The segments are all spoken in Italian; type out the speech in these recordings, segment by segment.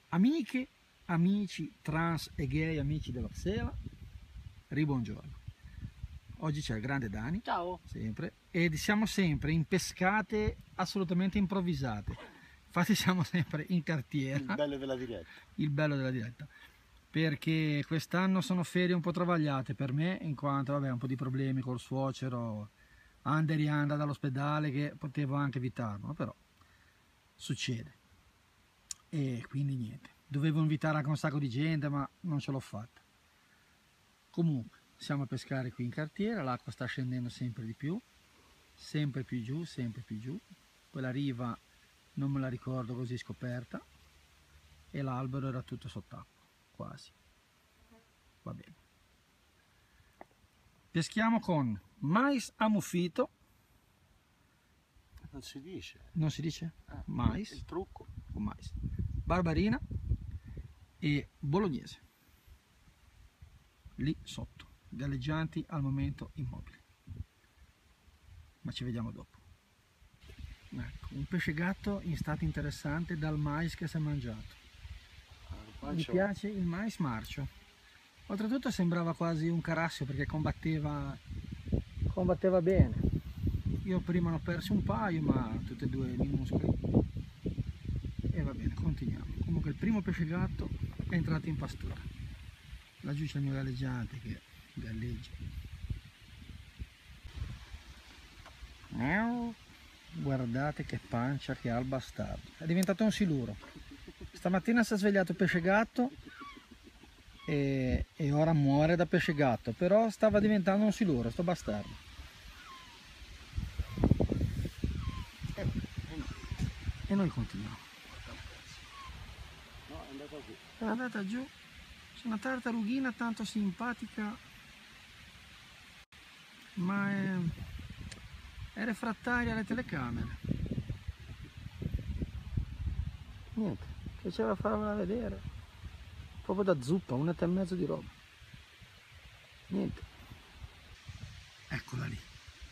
Amiche, amici trans e gay, amici della Xela, ribuongiorno. Oggi c'è il grande Dani, ciao, sempre, e siamo sempre in pescate assolutamente improvvisate. Infatti siamo sempre in cartiera. il bello della diretta. Il bello della diretta. Perché quest'anno sono ferie un po' travagliate per me, in quanto vabbè, un po' di problemi col suocero, anda e rianda dall'ospedale, che potevo anche evitarlo, però succede. E quindi niente, dovevo invitare anche un sacco di gente, ma non ce l'ho fatta. Comunque siamo a pescare qui in cartiera, l'acqua sta scendendo sempre di più, sempre più giù, sempre più giù. Quella riva non me la ricordo così scoperta, e l'albero era tutto sott'acqua, quasi. Va bene. Peschiamo con mais ammuffito. Non si dice. Non si dice? Mais. Il trucco. Con mais. Barbarina e bolognese. Lì sotto, galleggianti al momento immobili. Ma ci vediamo dopo. Ecco, un pesce gatto in stato interessante dal mais che si è mangiato. Mi piace il mais marcio. Oltretutto sembrava quasi un carassio perché combatteva bene. Io prima ne ho persi un paio, ma tutti e due minuscoli. E va bene, continuiamo. Comunque il primo pesce gatto è entrato in pastura. Laggiù c'è il mio galleggiante che galleggia. Guardate che pancia che ha il bastardo. È diventato un siluro. Stamattina si è svegliato pesce gatto e ora muore da pesce gatto, però stava diventando un siluro, sto bastardo. E noi continuiamo. No, è andata giù. È andata giù. C'è una tartarughina tanto simpatica, ma è refrattaria alle telecamere. Niente, piaceva farvela vedere. Proprio da zuppa, 1,5 etri di roba. Niente. Eccola lì.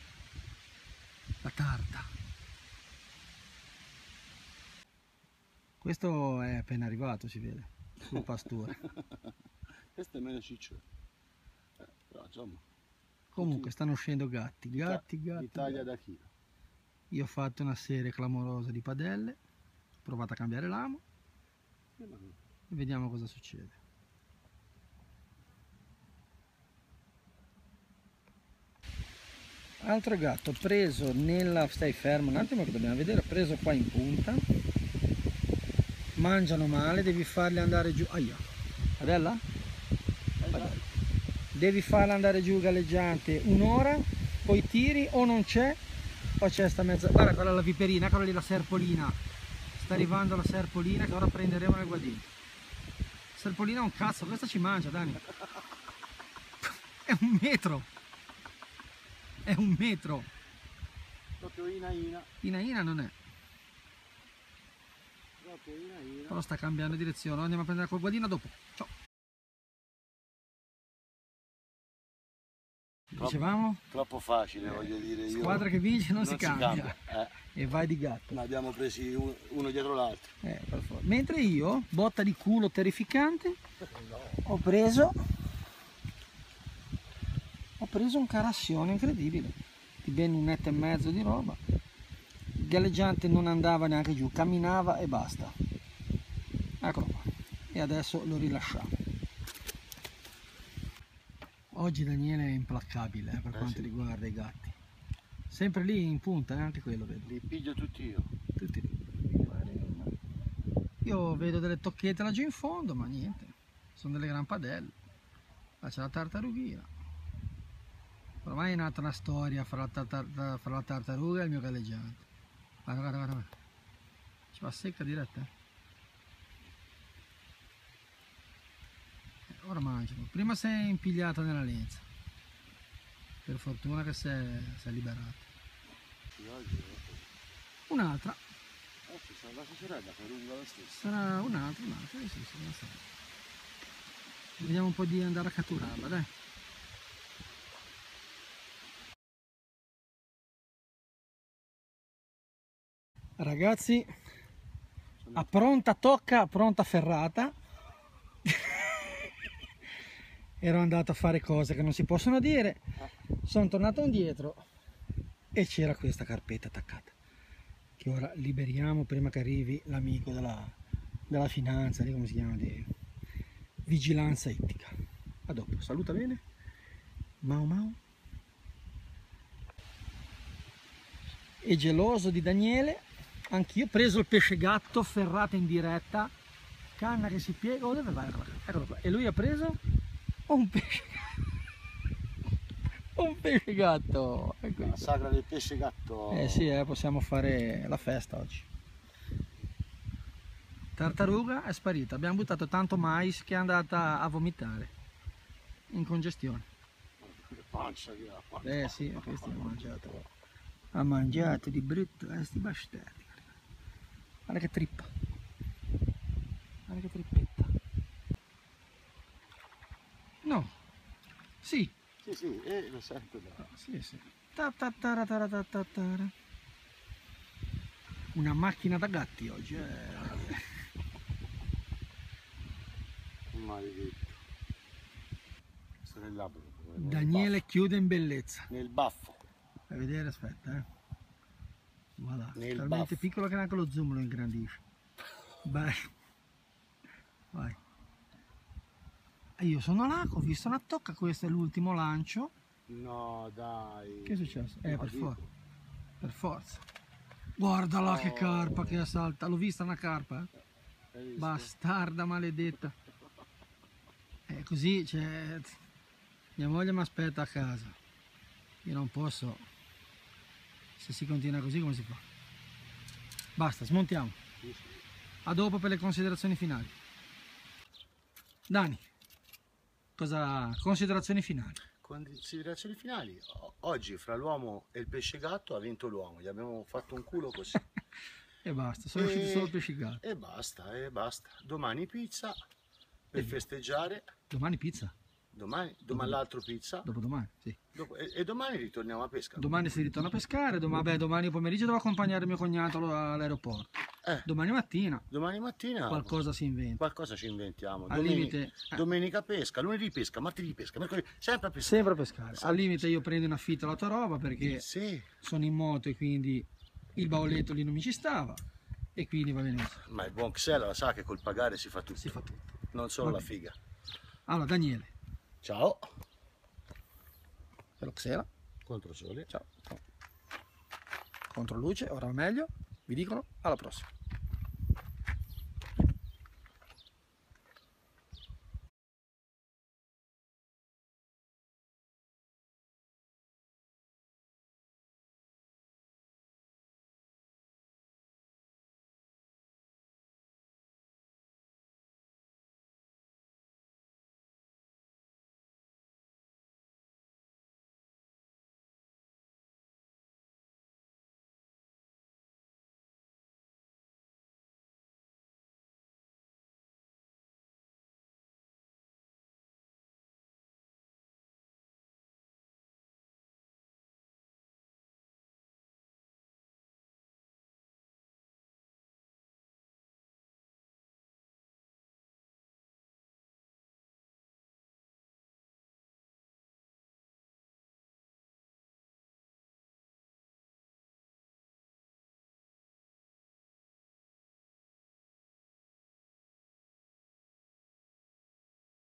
La tarta. Questo è appena arrivato, si vede, sul pastore. Questo è meno ciccione. Però insomma. Comunque stanno uscendo gatti. L'Italia da chilo. Io ho fatto una serie clamorosa di padelle, ho provato a cambiare l'amo e vediamo cosa succede. Altro gatto preso nella... stai fermo un attimo che dobbiamo vedere, preso qua in punta. Mangiano male, devi farli andare giù. Aia, Adella? Devi farla andare giù galleggiante un'ora, poi tiri o non c'è, o c'è sta mezza... Guarda, quella è la viperina, quella lì la serpolina. Sta arrivando la serpolina che ora prenderemo nel guadino. Serpolina è un cazzo, questa ci mangia, Dani. È 1 metro. È 1 metro. Proprio Ina. Ina non è. Proprio Ina. Però sta cambiando direzione, andiamo a prendere col guadino dopo. Ciao. Dicevamo? Troppo facile, voglio dire. Io Squadra che vince non si cambia. E vai di gatto. Ne abbiamo presi uno dietro l'altro. Mentre io, botta di culo terrificante, ho preso un carassione incredibile, di ben 1,5 etri di roba. Il galleggiante non andava neanche giù, camminava e basta. Eccolo qua. E adesso lo rilasciamo. Oggi Daniele è implacabile per quanto riguarda i gatti. Sempre lì in punta, anche quello vedo. Li piglio tutti io. Tutti lì. Io vedo delle tocchette laggiù in fondo, ma niente. Sono delle gran padelle. Là c'è la tartarughina. Ormai è nata una storia fra la tartaruga e il mio galleggiante. Guarda. Ci va secca diretta. Ora mangiano. Prima si è impigliata nella lenza. Per fortuna che si è liberata. Un'altra. La sorella che lunga la stessa. Sarà un'altra, sì, vediamo un po' di andare a catturarla, dai. Ragazzi, a pronta tocca, pronta ferrata. Ero andato a fare cose che non si possono dire, sono tornato indietro e c'era questa carpetta attaccata, che ora liberiamo prima che arrivi l'amico della finanza, come si chiama, di vigilanza ittica. A dopo, saluta bene. Mau mau. E geloso di Daniele, anch'io ho preso il pesce gatto, ferrata in diretta, canna che si piega. Oh, dove vai? Eccolo qua. E lui ha preso un pesce gatto. Un pesce gatto. La sagra del pesce gatto. Eh sì, possiamo fare la festa oggi. Tartaruga è sparita, abbiamo buttato tanto mais che è andata a vomitare in congestione. Che pancia che ha. Eh sì, questi ha mangiato di brutto, questi bastardi. Guarda che trippa, guarda che trippetta. No, sì. Sì, lo sento da. Sì, sì. Ta. Una macchina da gatti oggi. Maledetto. Questo nel labbro. Daniele chiude in bellezza. Nel baffo. Fai vedere, aspetta, Voilà. Nel Talmente baffo. piccolo che neanche lo zoom lo ingrandisce. Vai. Vai. Io sono là, ho visto una tocca, questo è l'ultimo lancio. No, dai. Che è successo? No, Per dico. forza. Per forza. Guarda là che carpa che salta. L'ho vista una carpa? Hai visto? Bastarda maledetta. Così, cioè, mia moglie mi aspetta a casa. Io non posso. Se si continua così come si fa? Basta, smontiamo. A dopo per le considerazioni finali. Dani, considerazioni finali? Considerazioni finali. Oggi fra l'uomo e il pesce gatto ha vinto l'uomo. Gli abbiamo fatto un culo così. E basta, sono usciti solo pesci gatto. E basta. Domani pizza per festeggiare. Domani pizza? Domani l'altro pizza. Dopodomani, sì. E domani ritorniamo a pesca. Domani si ritorna a pescare, domani pomeriggio devo accompagnare mio cognato all'aeroporto. Domani mattina qualcosa si inventa. Qualcosa ci inventiamo. Al limite, Domenica pesca, lunedì pesca, martedì pesca, mercoledì, sempre a pescare. Sempre a pescare. Al limite io prendo in affitto la tua roba perché Sì. sono in moto e quindi il bauletto lì non mi ci stava e quindi va bene così. Ma il buon Xela sa che col pagare si fa tutto. Si fa tutto. Non solo Va la bene. figa. Allora Daniele, Ciao. per lo Xela, Contro sole. ciao. Contro luce, ora va meglio, vi dicono alla prossima.